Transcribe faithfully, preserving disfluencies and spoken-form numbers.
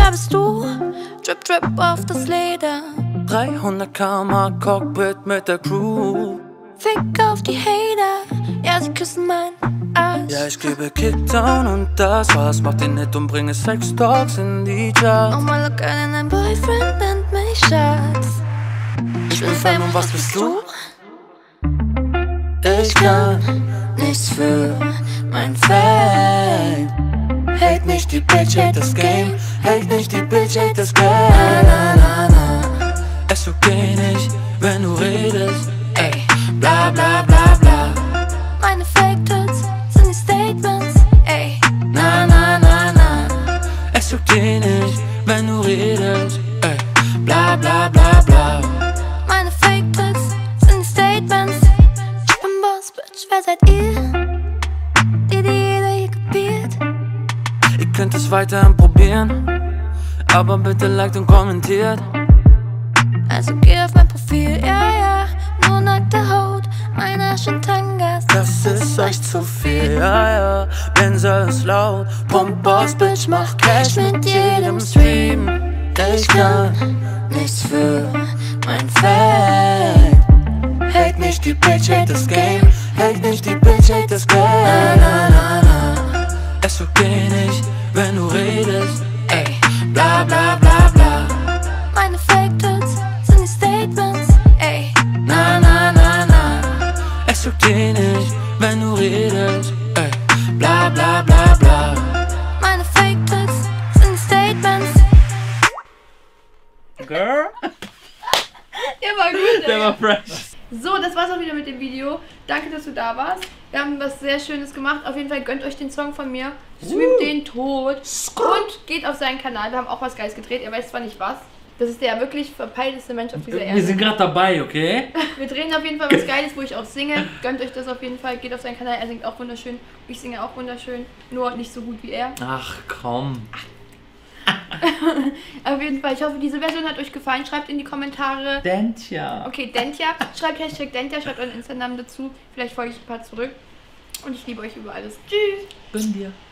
da bist du. Drip, drip auf das Leder. dreihundert Kilometer Cockpit mit der Crew. Fick auf die Hater, ja, sie küssen mein Arsch. Ja, ich gebe Kickdown und das war's. Mach den Hit und bringe Sex Talks in die Charts. Oh mein Look an, dein Boyfriend nennt mich Schatz. Ich bin Fan und was bist du? Ich kann nichts für mein Fame. Hate nicht die Bitch, hate das Game. Hate nicht die Bitch, hate das Game. Na, na, na. Es okay nicht, wenn du redest. Ey, bla bla bla bla. Meine Fake-Tits sind die Statements. Ey, Na, na, na, na. Es okay nicht, wenn du redest. Ey, bla bla bla bla. meine Fake-Tits sind die Statements. Ich bin Boss, Bitch, wer seid ihr? Die, die jeder hier kapiert. Ihr könnt es weiterhin probieren, aber bitte liked und kommentiert. Also geh auf mein Profil, ja, ja. Nur nackte Haut, mein Arsch in Tangas. Das ist euch zu viel, ja, ja. Benzer ist laut, Pump Boss, Bitch, mach Cash mit jedem Stream. Ich kann nichts für mein Fame. Hate nicht die Bitch, hate das Game. Hate nicht die Bitch, hate das Game. Na, na, na. Es okay nicht, wenn du redest. Ey, bla bla bla bla. Meine Fake-Tits sind die Statements. Ey, Na, na, na, na. Es okay nicht, wenn du redest. Ey, bla bla bla bla. meine Fake-Tits sind die Statements. Girl. Der war gut, Der ey. war fresh. So, das war's auch wieder mit dem Video. Danke, dass du da warst. Wir haben was sehr Schönes gemacht. Auf jeden Fall gönnt euch den Song von mir. Streamt den tot. Und geht auf seinen Kanal. Wir haben auch was Geiles gedreht. Er weiß zwar nicht was. Das ist der wirklich verpeilteste Mensch auf dieser Wir Erde. sind gerade dabei, okay? Wir drehen auf jeden Fall was Geiles, wo ich auch singe. Gönnt euch das auf jeden Fall. Geht auf seinen Kanal. Er singt auch wunderschön. Ich singe auch wunderschön. Nur nicht so gut wie er. Ach komm. Auf jeden Fall. Ich hoffe, diese Version hat euch gefallen. Schreibt in die Kommentare. Dentja. Okay, Dentja. Schreibt Hashtag Dentja. Schreibt euren Instagram dazu. Vielleicht folge ich ein paar zurück. Und ich liebe euch über alles. Tschüss. Gönn dir.